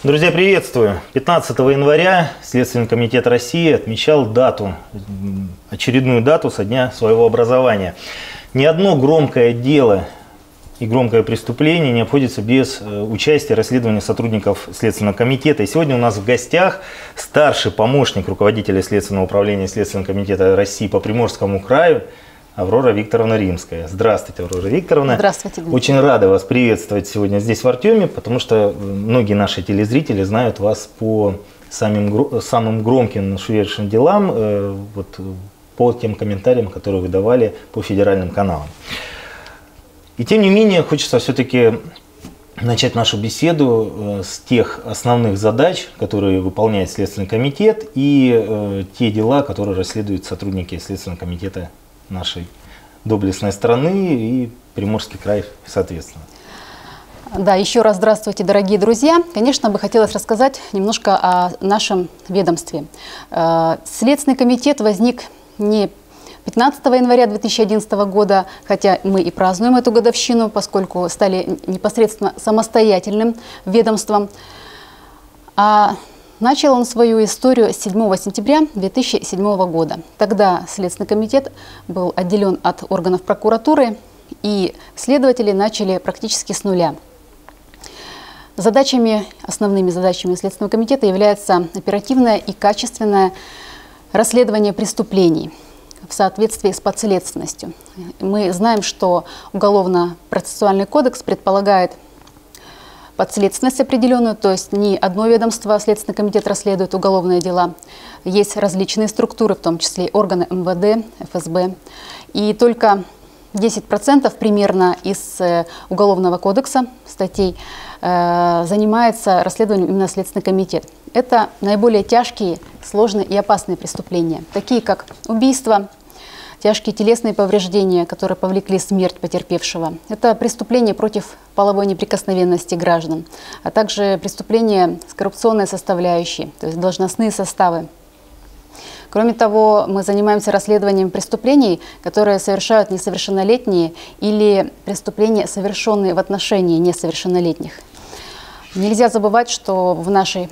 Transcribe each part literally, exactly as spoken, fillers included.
Друзья, приветствую! пятнадцатого января Следственный комитет России отмечал дату, очередную дату со дня своего образования. Ни одно громкое дело и громкое преступление не обходится без участия расследования сотрудников Следственного комитета. И сегодня у нас в гостях старший помощник руководителя Следственного управления Следственного комитета России по Приморскому краю Аврора Викторовна Римская. Здравствуйте, Аврора Викторовна. Здравствуйте. Дмитрий. Очень рада вас приветствовать сегодня здесь, в Артеме, потому что многие наши телезрители знают вас по самым, самым громким нашумевшим делам, э, вот, по тем комментариям, которые вы давали по федеральным каналам. И тем не менее, хочется все-таки начать нашу беседу э, с тех основных задач, которые выполняет Следственный комитет, и э, те дела, которые расследуют сотрудники Следственного комитета нашей доблестной страны и Приморский край, соответственно. Да, еще раз здравствуйте, дорогие друзья. Конечно, бы хотелось рассказать немножко о нашем ведомстве. Следственный комитет возник не пятнадцатого января две тысячи одиннадцатого года, хотя мы и празднуем эту годовщину, поскольку стали непосредственно самостоятельным ведомством. А начал он свою историю с седьмого сентября две тысячи седьмого года. Тогда Следственный комитет был отделен от органов прокуратуры, и следователи начали практически с нуля. Задачами, основными задачами Следственного комитета является оперативное и качественное расследование преступлений в соответствии с подследственностью. Мы знаем, что Уголовно-процессуальный кодекс предполагает подследственность определенную, то есть не одно ведомство, Следственный комитет расследует уголовные дела. Есть различные структуры, в том числе и органы эм вэ дэ, эф эс бэ. И только десять процентов примерно из Уголовного кодекса статей э, занимается расследованием именно Следственный комитет. Это наиболее тяжкие, сложные и опасные преступления, такие как убийство, тяжкие телесные повреждения, которые повлекли смерть потерпевшего. Это преступления против половой неприкосновенности граждан, а также преступления с коррупционной составляющей, то есть должностные составы. Кроме того, мы занимаемся расследованием преступлений, которые совершают несовершеннолетние или преступления, совершенные в отношении несовершеннолетних. Нельзя забывать, что в нашей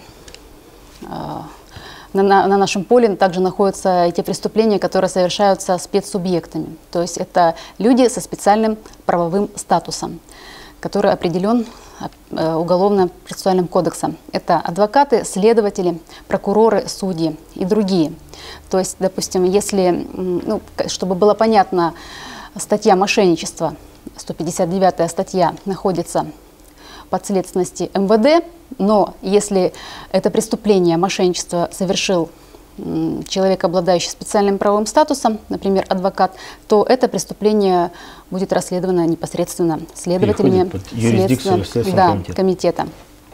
На, на, на нашем поле также находятся те преступления, которые совершаются спецсубъектами. То есть это люди со специальным правовым статусом, который определен Уголовно-процессуальным кодексом. Это адвокаты, следователи, прокуроры, судьи и другие. То есть, допустим, если, ну, чтобы было понятно, статья мошенничества, сто пятьдесят девятая статья, находится подследственности эм вэ дэ, но если это преступление, мошенничество совершил человек, обладающий специальным правовым статусом, например, адвокат, то это преступление будет расследовано непосредственно следователями Следственного да, комитета.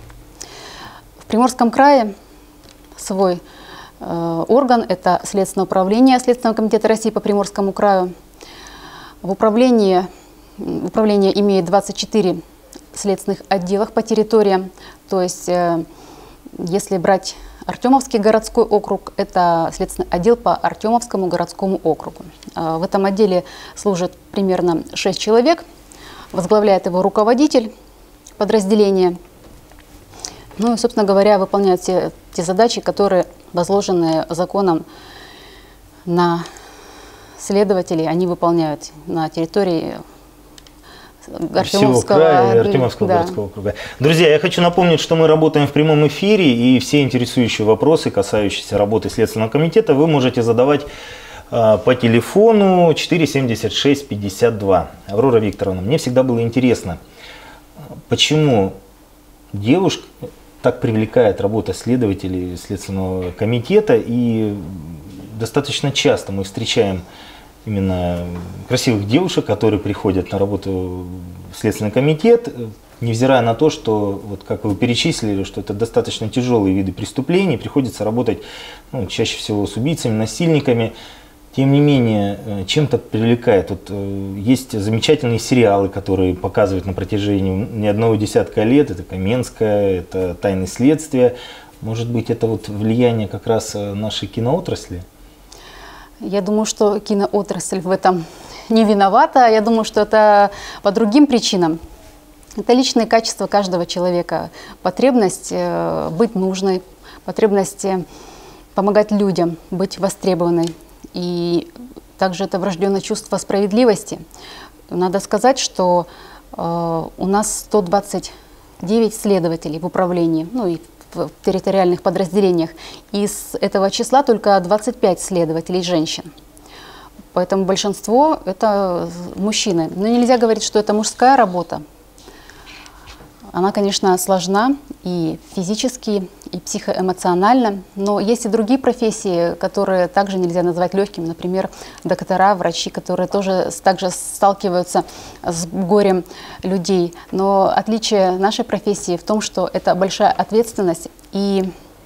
В Приморском крае свой э, орган, это Следственное управление Следственного комитета России по Приморскому краю. В управлении, управление имеет двадцать четыре следственных отделах по территориям. То есть, э, если брать Артемовский городской округ, это следственный отдел по Артемовскому городскому округу. Э, в этом отделе служит примерно шесть человек, возглавляет его руководитель подразделения. Ну и, собственно говоря, выполняют те, те задачи, которые возложены законом на следователей, они выполняют на территории Артемовского края и Артемовского да. городского округа. Друзья, я хочу напомнить, что мы работаем в прямом эфире, и все интересующие вопросы, касающиеся работы Следственного комитета, вы можете задавать э, по телефону четыре семьдесят шесть пятьдесят два. Аврора Викторовна, мне всегда было интересно, почему девушка так привлекает работа следователей Следственного комитета, и достаточно часто мы встречаем именно красивых девушек, которые приходят на работу в Следственный комитет, невзирая на то, что, вот как вы перечислили, что это достаточно тяжелые виды преступлений, приходится работать ну, чаще всего с убийцами, насильниками. Тем не менее, чем-то привлекает. Вот, есть замечательные сериалы, которые показывают на протяжении не одного десятка лет. Это «Каменская», это «Тайны следствия». Может быть, это вот влияние как раз нашей киноотрасли? Я думаю, что киноотрасль в этом не виновата. Я думаю, что это по другим причинам. Это личные качества каждого человека. Потребность э, быть нужной, потребность э, помогать людям, быть востребованной. И также это врожденное чувство справедливости. Надо сказать, что э, у нас сто двадцать девять следователей в управлении, ну и в территориальных подразделениях. Из этого числа только двадцать пять следователей женщин. Поэтому большинство это мужчины. Но нельзя говорить, что это мужская работа. Она, конечно, сложна и физически, и психоэмоционально, но есть и другие профессии, которые также нельзя назвать легкими, например, доктора, врачи, которые тоже также сталкиваются с горем людей. Но отличие нашей профессии в том, что это большая ответственность и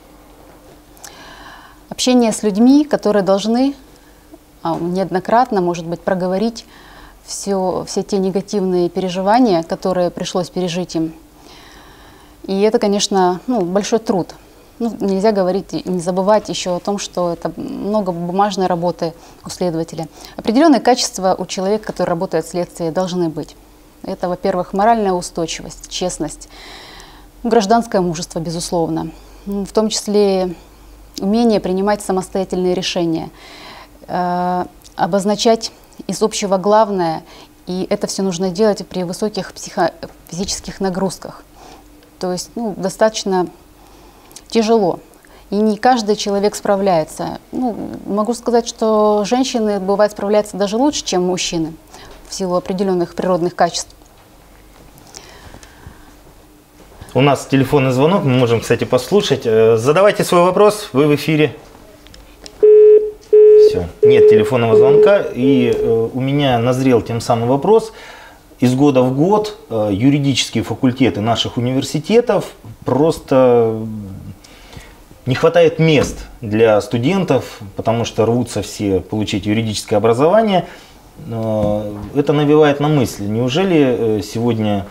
общение с людьми, которые должны неоднократно, может быть, проговорить все, все те негативные переживания, которые пришлось пережить им. И это, конечно, ну, большой труд. Ну, нельзя говорить и не забывать еще о том, что это много бумажной работы у следователя. Определенные качества у человека, который работает в следствии, должны быть. Это, во-первых, моральная устойчивость, честность, гражданское мужество, безусловно. В том числе умение принимать самостоятельные решения, э, обозначать из общего главное, и это все нужно делать при высоких психофизических нагрузках. То есть ну, достаточно тяжело. И не каждый человек справляется. Ну, могу сказать, что женщины, бывает, справляются даже лучше, чем мужчины, в силу определенных природных качеств. У нас телефонный звонок, мы можем, кстати, послушать. Задавайте свой вопрос, вы в эфире. Все, нет телефонного звонка. И у меня назрел тем самым вопрос. Из года в год юридические факультеты наших университетов просто не хватает мест для студентов, потому что рвутся все получить юридическое образование. Это навевает на мысль, неужели сегодня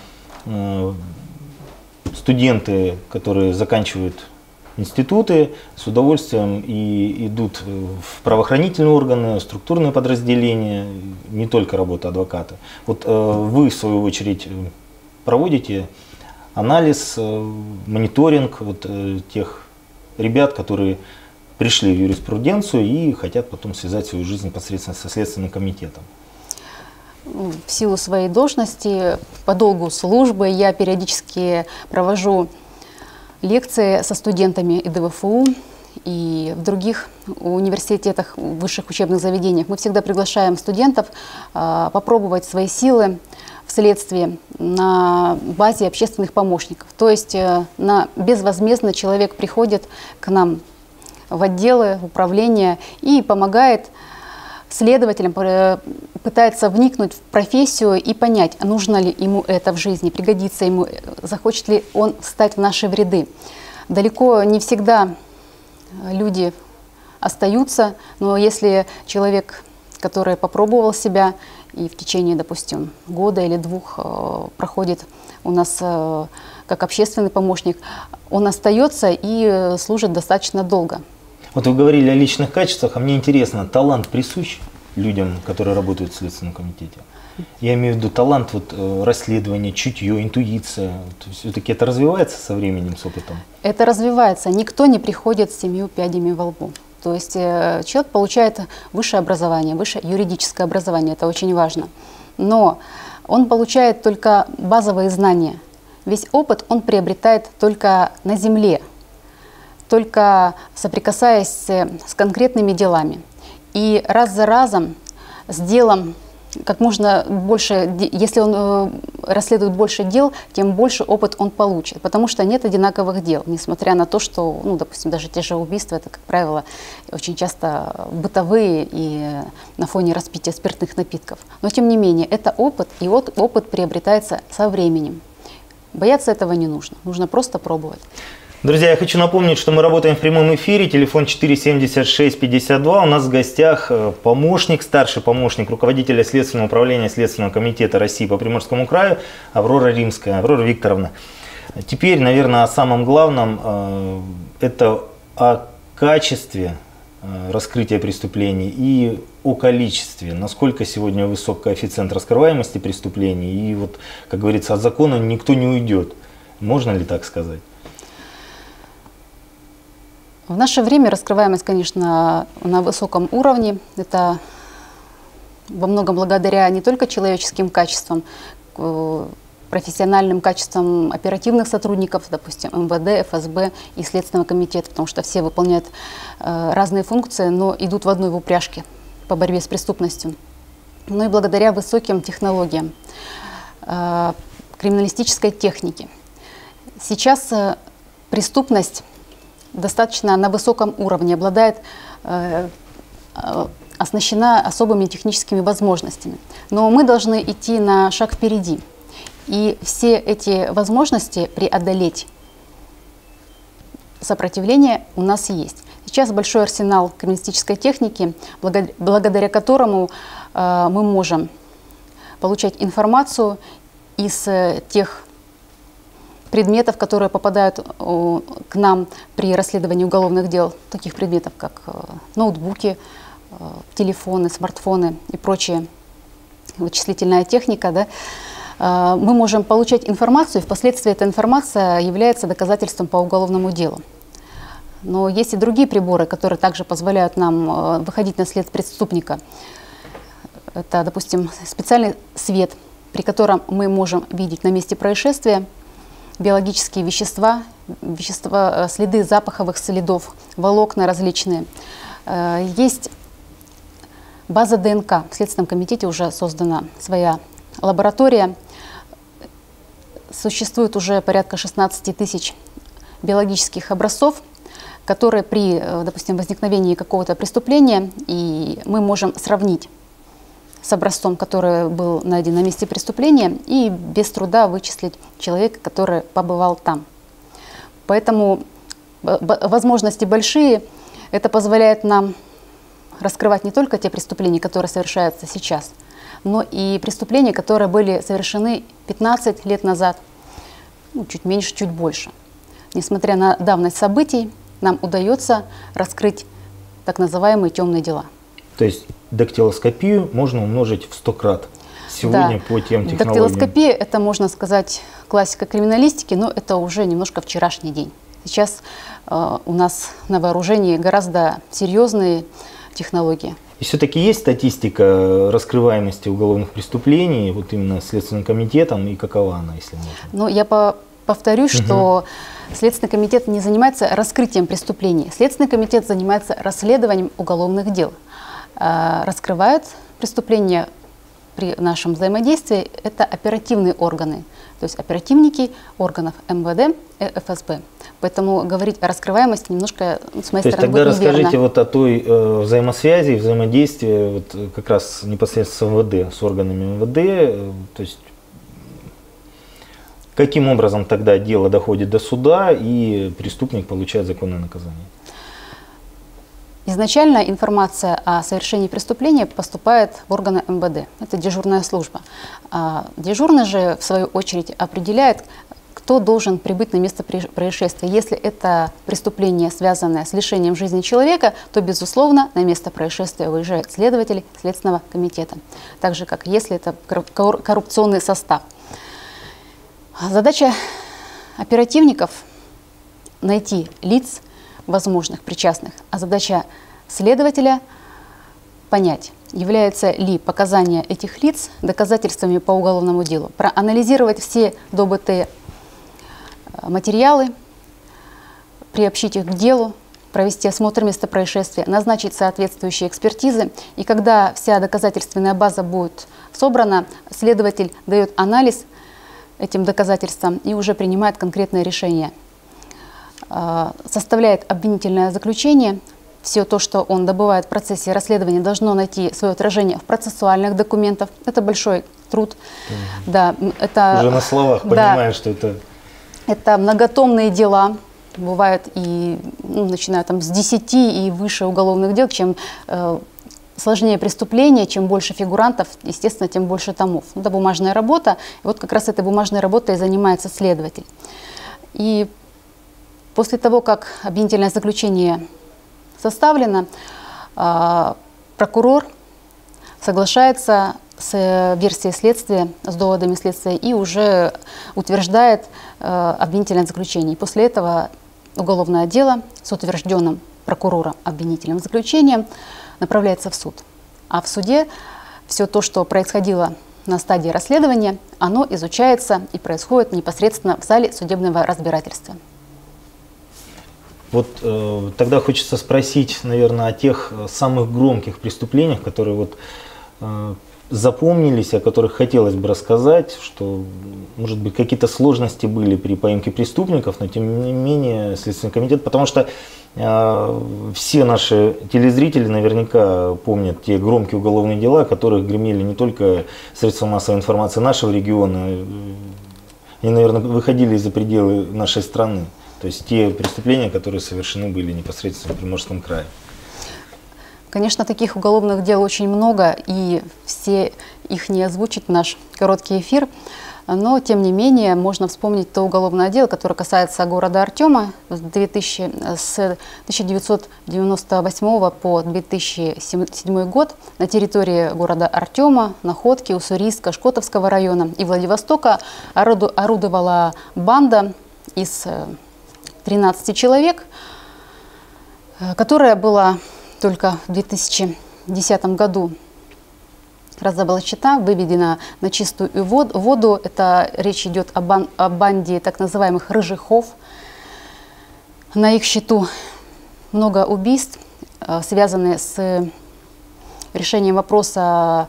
студенты, которые заканчивают институты, с удовольствием и идут в правоохранительные органы, структурные подразделения, не только работа адвоката. Вот э, вы, в свою очередь, проводите анализ, э, мониторинг вот, э, тех ребят, которые пришли в юриспруденцию и хотят потом связать свою жизнь непосредственно со Следственным комитетом. В силу своей должности, по долгу службы, я периодически провожу лекции со студентами и ДВФУ, и в других университетах, высших учебных заведениях. Мы всегда приглашаем студентов а, попробовать свои силы в следствии на базе общественных помощников. То есть а, на, безвозмездно человек приходит к нам в отделы, в управление и помогает следователям, пытается вникнуть в профессию и понять, нужно ли ему это в жизни, пригодится ему, захочет ли он встать в наши ряды. Далеко не всегда люди остаются, но если человек, который попробовал себя и в течение, допустим, года или двух проходит у нас как общественный помощник, он остается и служит достаточно долго. Вот вы говорили о личных качествах, а мне интересно, талант присущ людям, которые работают в Следственном комитете? Я имею в виду талант вот, расследования, чутье, интуиция. Все-таки это развивается со временем, с опытом? Это развивается. Никто не приходит с семью пядями во лбу. То есть э, человек получает высшее образование, высшее юридическое образование, это очень важно. Но он получает только базовые знания. Весь опыт он приобретает только на земле, только соприкасаясь с конкретными делами. И раз за разом, с делом, как можно больше, если он э, расследует больше дел, тем больше опыт он получит. Потому что нет одинаковых дел, несмотря на то, что, ну, допустим, даже те же убийства, это, как правило, очень часто бытовые и на фоне распития спиртных напитков. Но, тем не менее, это опыт, и вот опыт приобретается со временем. Бояться этого не нужно, нужно просто пробовать. Друзья, я хочу напомнить, что мы работаем в прямом эфире, телефон четыре семьдесят шесть пятьдесят два. У нас в гостях помощник, старший помощник руководителя Следственного управления Следственного комитета России по Приморскому краю Аврора Римская. Аврора Викторовна, теперь, наверное, о самом главном, это о качестве раскрытия преступлений, и о количестве, насколько сегодня высок коэффициент раскрываемости преступлений, и вот, как говорится, от закона никто не уйдет. Можно ли так сказать? В наше время раскрываемость, конечно, на высоком уровне. Это во многом благодаря не только человеческим качествам, профессиональным качествам оперативных сотрудников, допустим, эм вэ дэ, эф эс бэ и Следственного комитета, потому что все выполняют э, разные функции, но идут в одной в упряжке по борьбе с преступностью. Но и благодаря высоким технологиям, э, криминалистической технике. Сейчас э, преступность достаточно на высоком уровне, обладает, э, э, оснащена особыми техническими возможностями. Но мы должны идти на шаг впереди. И все эти возможности преодолеть сопротивление у нас есть. Сейчас большой арсенал криминалистической техники, благодаря, благодаря которому э, мы можем получать информацию из э, тех предметов, которые попадают э, к нам при расследовании уголовных дел, таких предметов, как э, ноутбуки, э, телефоны, смартфоны и прочие, вычислительная техника, да. Мы можем получать информацию, и впоследствии эта информация является доказательством по уголовному делу. Но есть и другие приборы, которые также позволяют нам выходить на след преступника. Это, допустим, специальный свет, при котором мы можем видеть на месте происшествия биологические вещества, вещества, следы запаховых следов, волокна различные. Есть база дэ эн ка. В Следственном комитете уже создана своя лаборатория. Существует уже порядка шестнадцати тысяч биологических образцов, которые при, допустим, возникновении какого-то преступления, и мы можем сравнить с образцом, который был найден на месте преступления, и без труда вычислить человека, который побывал там. Поэтому возможности большие. Это позволяет нам раскрывать не только те преступления, которые совершаются сейчас, но и преступления, которые были совершены пятнадцать лет назад, ну, чуть меньше, чуть больше. Несмотря на давность событий, нам удается раскрыть так называемые темные дела. То есть дактилоскопию можно умножить в сто крат сегодня, да, по тем технологиям. Дактилоскопия — это, можно сказать, классика криминалистики, но это уже немножко вчерашний день. Сейчас э, у нас на вооружении гораздо серьезные технологии. И все-таки есть статистика раскрываемости уголовных преступлений, вот именно Следственным комитетом, и какова она, если можно? Ну, я по повторюсь, угу. что Следственный комитет не занимается раскрытием преступлений. Следственный комитет занимается расследованием уголовных дел. А раскрывают преступления при нашем взаимодействии это оперативные органы, то есть оперативники органов эм вэ дэ и эф эс бэ. Поэтому говорить о раскрываемости немножко с моей То стороны есть тогда будет неверно. расскажите вот о той э, взаимосвязи, взаимодействии вот, как раз непосредственно с эм вэ дэ, с органами эм вэ дэ. Э, то есть каким образом тогда дело доходит до суда и преступник получает законное наказание? Изначально информация о совершении преступления поступает в органы эм вэ дэ. Это дежурная служба. А дежурный же, в свою очередь, определяет, кто должен прибыть на место происшествия. Если это преступление, связанное с лишением жизни человека, то, безусловно, на место происшествия выезжает следователь Следственного комитета. Так же, как если это коррупционный состав. Задача оперативников – найти лиц, возможных причастных, а задача следователя – понять, являются ли показания этих лиц доказательствами по уголовному делу, проанализировать все добытые материалы, приобщить их к делу, провести осмотр места происшествия, назначить соответствующие экспертизы. И когда вся доказательственная база будет собрана, следователь дает анализ этим доказательствам и уже принимает конкретное решение. Составляет обвинительное заключение. Все то, что он добывает в процессе расследования, должно найти свое отражение в процессуальных документах. Это большой труд. Mm-hmm. Да, это, уже на словах да, понимаешь, что это... Это многотомные дела. Бывают и, ну, начиная там с десяти и выше уголовных дел. Чем э, сложнее преступление, чем больше фигурантов, естественно, тем больше томов. Это бумажная работа. И вот как раз этой бумажной работой занимается следователь. И после того, как обвинительное заключение составлена, прокурор соглашается с версией следствия, с доводами следствия и уже утверждает обвинительное заключение. И после этого уголовное дело с утвержденным прокурором обвинительным заключением направляется в суд. А в суде все то, что происходило на стадии расследования, оно изучается и происходит непосредственно в зале судебного разбирательства. Вот э, тогда хочется спросить, наверное, о тех самых громких преступлениях, которые вот э, запомнились, о которых хотелось бы рассказать, что, может быть, какие-то сложности были при поимке преступников, но тем не менее Следственный комитет, потому что э, все наши телезрители наверняка помнят те громкие уголовные дела, которых гремели не только средства массовой информации нашего региона, они, наверное, выходили за пределы нашей страны. То есть те преступления, которые совершены были непосредственно в Приморском крае. Конечно, таких уголовных дел очень много, и все их не озвучить в наш короткий эфир. Но, тем не менее, можно вспомнить то уголовное дело, которое касается города Артема. С тысяча девятьсот девяносто восьмого по две тысячи седьмой год на территории города Артема, Находки, Уссурийска, Шкотовского района и Владивостока орудовала банда из тринадцати человек, которая была только в две тысячи десятом году разоблачена, выведена на чистую воду. Это речь идет о, бан о банде так называемых рыжихов. На их счету много убийств, связанные с решением вопроса,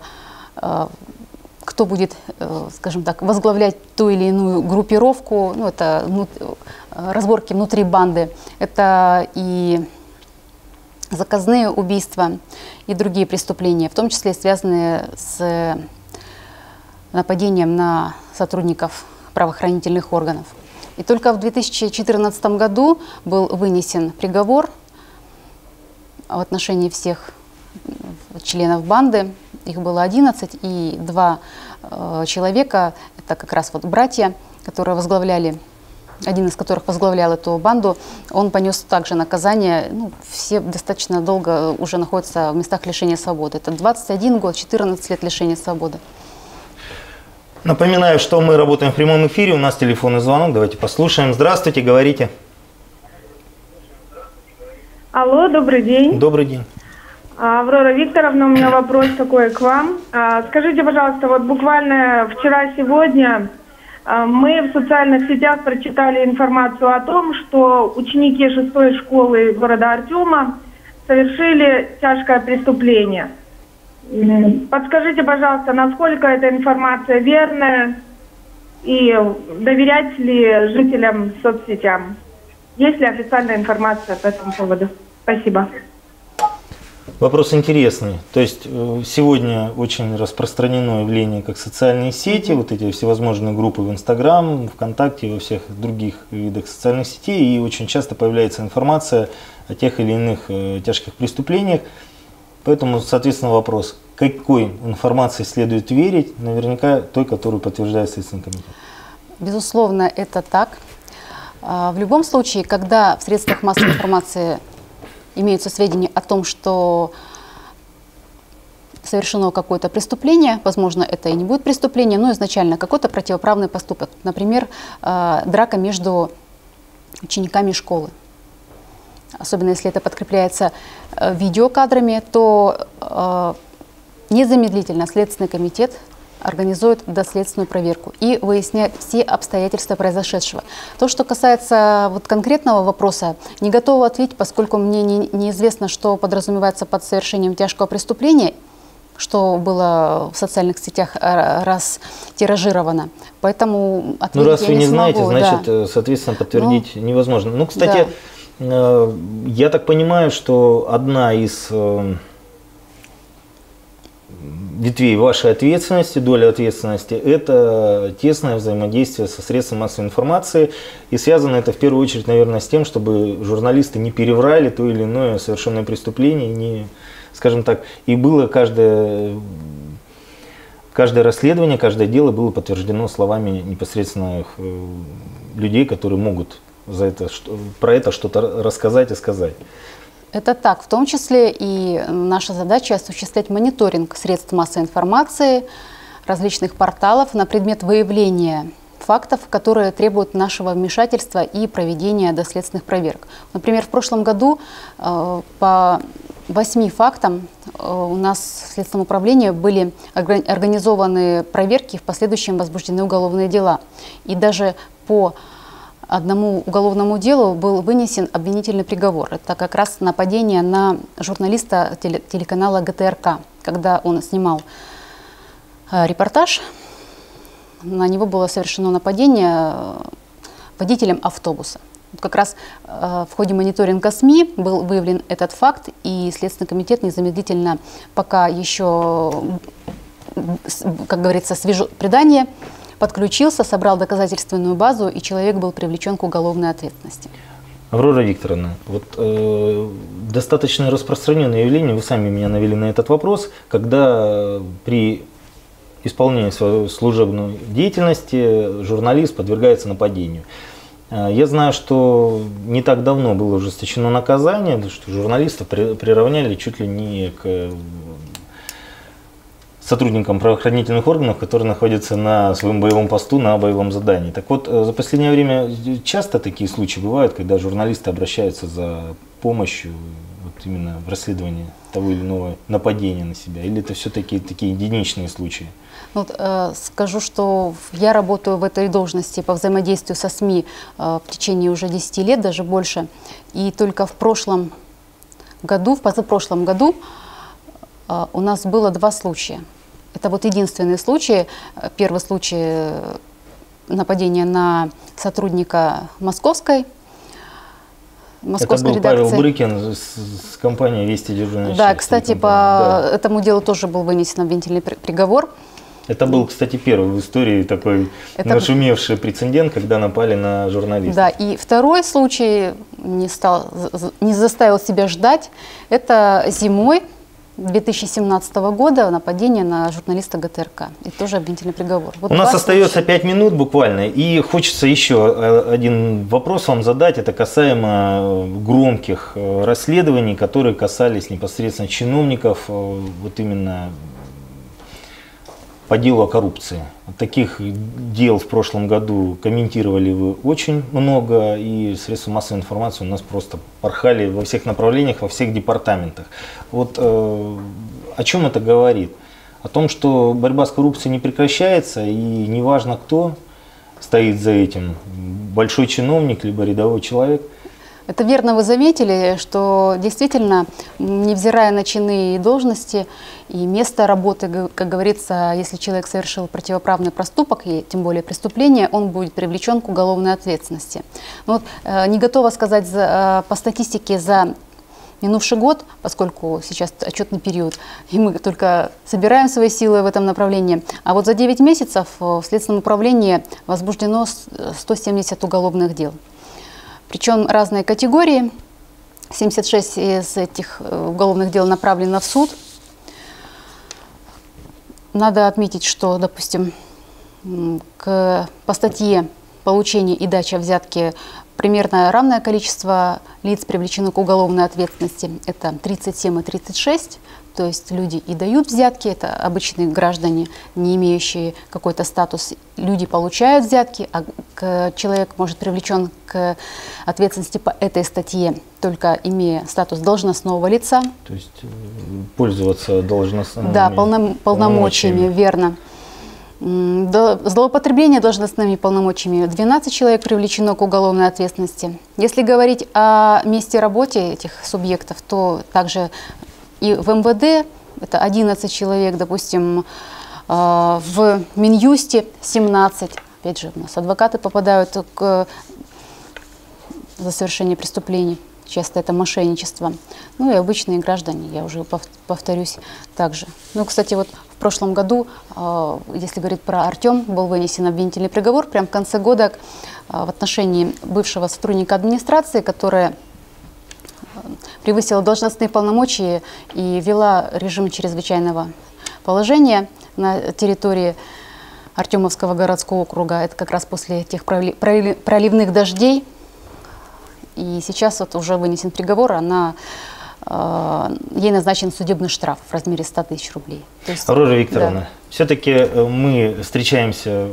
кто будет, скажем так, возглавлять ту или иную группировку. Ну, это разборки внутри банды. Это и заказные убийства и другие преступления, в том числе связанные с нападением на сотрудников правоохранительных органов. И только в две тысячи четырнадцатом году был вынесен приговор в отношении всех членов банды. Их было одиннадцать, и два э, человека, это как раз вот братья, которые возглавляли, один из которых возглавлял эту банду, он понес также наказание. Ну, все достаточно долго уже находятся в местах лишения свободы. Это двадцать один год, четырнадцать лет лишения свободы. Напоминаю, что мы работаем в прямом эфире, у нас телефонный звонок, давайте послушаем. Здравствуйте, говорите. Алло, добрый день. Добрый день. Аврора Викторовна, у меня вопрос такой к вам. Скажите, пожалуйста, вот буквально вчера-сегодня мы в социальных сетях прочитали информацию о том, что ученики шестой школы города Артема совершили тяжкое преступление. Подскажите, пожалуйста, насколько эта информация верная и доверять ли жителям соцсетям? Есть ли официальная информация по этому поводу? Спасибо. Вопрос интересный. То есть сегодня очень распространено явление, как социальные сети, вот эти всевозможные группы в Инстаграм, ВКонтакте, во всех других видах социальных сетей, и очень часто появляется информация о тех или иных э, тяжких преступлениях. Поэтому, соответственно, вопрос, какой информации следует верить, наверняка той, которую подтверждает Следственный комитет. Безусловно, это так. В любом случае, когда в средствах массовой информации имеются сведения о том, что совершено какое-то преступление, возможно, это и не будет преступление, но изначально какой-то противоправный поступок, например, драка между учениками школы. Особенно если это подкрепляется видеокадрами, то незамедлительно Следственный комитет организует доследственную проверку и выясняет все обстоятельства произошедшего. То, что касается вот конкретного вопроса, не готова ответить, поскольку мне не, неизвестно, что подразумевается под совершением тяжкого преступления, что было в социальных сетях растиражировано. Поэтому ответить ну, раз я вы не, не знаете, смогу, значит, да. соответственно, подтвердить ну, невозможно. Ну, кстати, да. я так понимаю, что одна из ветвей вашей ответственности, доля ответственности, это тесное взаимодействие со средствами массовой информации. И связано это в первую очередь, наверное, с тем, чтобы журналисты не переврали то или иное совершенное преступление, не, скажем так, и было каждое, каждое расследование, каждое дело было подтверждено словами непосредственных людей, которые могут за это, про это что-то рассказать и сказать. Это так, в том числе и наша задача осуществлять мониторинг средств массовой информации, различных порталов на предмет выявления фактов, которые требуют нашего вмешательства и проведения доследственных проверок. Например, в прошлом году э, по восьми фактам э, у нас в Следственном управлении были организованы проверки, в последующем возбуждены уголовные дела. И даже по одному уголовному делу был вынесен обвинительный приговор. Это как раз нападение на журналиста теле телеканала гэ тэ эр ка, когда он снимал э, репортаж. На него было совершено нападение водителем автобуса. Как раз э, в ходе мониторинга СМИ был выявлен этот факт, и Следственный комитет незамедлительно, пока еще, как говорится, свежо предание, подключился, собрал доказательственную базу, и человек был привлечен к уголовной ответственности. Аврора Викторовна, вот э, достаточно распространенное явление, вы сами меня навели на этот вопрос, когда при исполнении своей служебной деятельности журналист подвергается нападению. Я знаю, что не так давно было ужесточено наказание, что журналистов приравняли чуть ли не к сотрудникам правоохранительных органов, которые находятся на своем боевом посту, на боевом задании. Так вот, за последнее время часто такие случаи бывают, когда журналисты обращаются за помощью вот именно в расследовании того или иного нападения на себя, или это все-таки такие единичные случаи? Вот, э, скажу, что я работаю в этой должности по взаимодействию со СМИ э, в течение уже десяти лет, даже больше. И только в прошлом году, в позапрошлом году э, у нас было два случая. Это вот единственные случаи. Первый случай нападения на сотрудника московской, московской Это был редакции. Павел Брыкин с, с компанией «Вести дежурный час». Да, кстати, по да. этому делу тоже был вынесен обвинительный приговор. Это был, кстати, первый в истории такой Это... нашумевший прецедент, когда напали на журналиста. Да, и второй случай не, стал, не заставил себя ждать. Это зимой две тысячи семнадцатого года нападение на журналиста гэ тэ эр ка. И тоже обвинительный приговор. Вот У нас остается случая. пять минут буквально. И хочется еще один вопрос вам задать. Это касаемо громких расследований, которые касались непосредственно чиновников, вот именно по делу о коррупции. Таких дел в прошлом году комментировали вы очень много, и средства массовой информации у нас просто порхали во всех направлениях, во всех департаментах. Вот э, о чем это говорит? О том, что борьба с коррупцией не прекращается, и неважно, кто стоит за этим, большой чиновник, либо рядовой человек. Это верно вы заметили, что действительно, невзирая на чины и должности, и место работы, как говорится, если человек совершил противоправный проступок, и тем более преступление, он будет привлечен к уголовной ответственности. Но вот, э, не готова сказать за, э, по статистике за минувший год, поскольку сейчас отчетный период, и мы только собираем свои силы в этом направлении. А вот за девять месяцев в Следственном управлении возбуждено сто семьдесят уголовных дел. Причем разные категории. семьдесят шесть из этих уголовных дел направлено в суд. Надо отметить, что, допустим, к, по статье «Получение и дача взятки» примерно равное количество лиц привлечено к уголовной ответственности. Это тридцать семь и тридцать шесть. То есть люди и дают взятки, это обычные граждане, не имеющие какой-то статус. Люди получают взятки, а человек может привлечен к ответственности по этой статье, только имея статус должностного лица. То есть пользоваться должностными да, полном, полномочиями, верно. До злоупотребления должностными полномочиями двенадцать человек привлечено к уголовной ответственности. Если говорить о месте работы этих субъектов, то также и в эм вэ дэ это одиннадцать человек, допустим, в Минюсте семнадцать. Опять же, у нас адвокаты попадают к... за совершение преступлений. Часто это мошенничество. Ну и обычные граждане, я уже повторюсь, также. Ну, кстати, вот в прошлом году, если говорить про Артем, был вынесен обвинительный приговор прямо в конце года в отношении бывшего сотрудника администрации, которая превысила должностные полномочия и ввела режим чрезвычайного положения на территории Артемовского городского округа. Это как раз после тех проливных дождей. И сейчас вот уже вынесен приговор, она ей назначен судебный штраф в размере ста тысяч рублей. То есть, Аврора Викторовна, да. все-таки мы встречаемся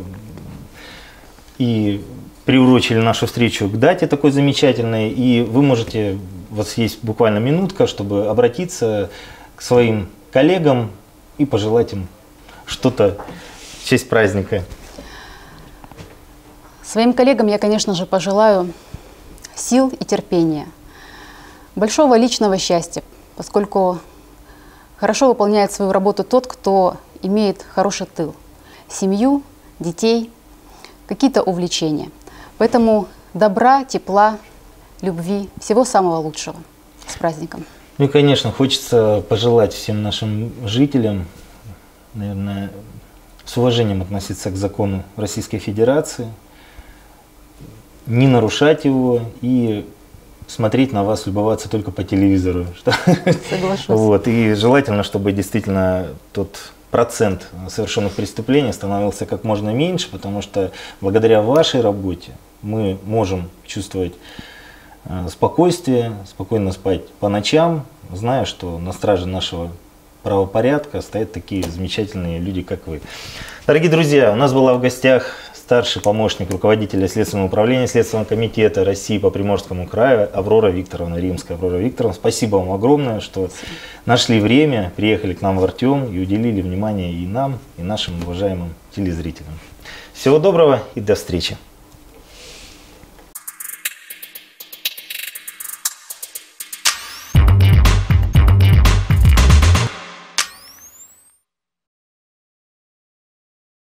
и приурочили нашу встречу к дате такой замечательной, и вы можете, у вас есть буквально минутка, чтобы обратиться к своим коллегам и пожелать им что-то в честь праздника. Своим коллегам я, конечно же, пожелаю сил и терпения, большого личного счастья, поскольку хорошо выполняет свою работу тот, кто имеет хороший тыл, семью, детей, какие-то увлечения. Поэтому добра, тепла, любви, всего самого лучшего. С праздником. Ну и, конечно, хочется пожелать всем нашим жителям, наверное, с уважением относиться к закону Российской Федерации, не нарушать его и смотреть на вас, любоваться только по телевизору. Соглашусь. Вот. И желательно, чтобы действительно тот процент совершенных преступлений становился как можно меньше, потому что благодаря вашей работе мы можем чувствовать спокойствие, спокойно спать по ночам, зная, что на страже нашего правопорядка стоят такие замечательные люди, как вы. Дорогие друзья, у нас была в гостях старший помощник руководителя Следственного управления Следственного комитета России по Приморскому краю Аврора Викторовна Римская. Аврора Викторовна, спасибо вам огромное, что нашли время, приехали к нам в Артем и уделили внимание и нам, и нашим уважаемым телезрителям. Всего доброго и до встречи.